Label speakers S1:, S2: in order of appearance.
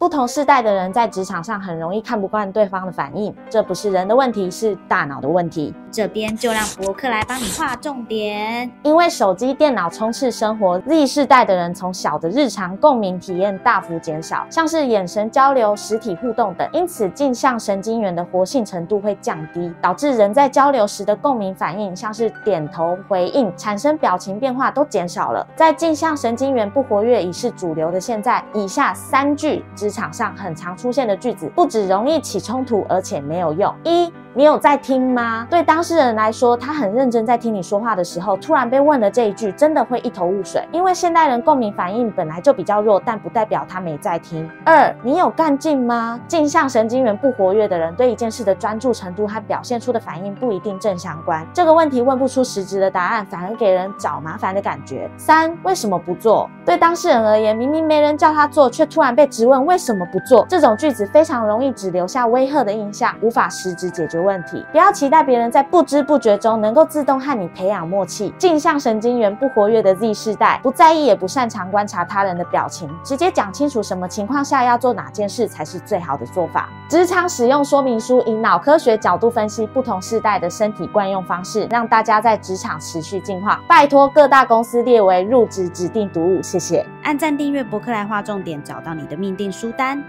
S1: 不同世代的人在职场上很容易看不惯对方的反应，这不是人的问题，是大脑的问题。
S2: 这边就让博客来帮你划重点。
S1: 因为手机、电脑充斥生活 ，Z 世代的人从小的日常共鸣体验大幅减少，像是眼神交流、实体互动等，因此镜像神经元的活性程度会降低，导致人在交流时的共鸣反应，像是点头回应、产生表情变化都减少了。在镜像神经元不活跃已是主流的现在，以下3句职场上很常出现的句子，不只容易起冲突，而且没有用。1、你有在听吗？对当事人来说，他很认真在听你说话的时候，突然被问了这一句，真的会一头雾水。因为现代人共鸣反应本来就比较弱，但不代表他没在听。2、你有干劲吗？镜像神经元不活跃的人，对一件事的专注程度和表现出的反应不一定正相关。这个问题问不出实质的答案，反而给人找麻烦的感觉。3、为什么不做？对当事人而言，明明没人叫他做，却突然被质问为什么不做，这种句子非常容易只留下威吓的印象，无法实质解决问题。不要期待别人在不知不觉中能够自动和你培养默契。镜像神经元不活跃的 Z 世代，不在意也不擅长观察他人的表情，直接讲清楚什么情况下要做哪件事才是最好的做法。职场使用说明书以脑科学角度分析不同世代的身体惯用方式，让大家在职场持续进化。拜托各大公司列为入职指定读物，谢谢。
S2: 按赞订阅博客来划重点，找到你的命定书单。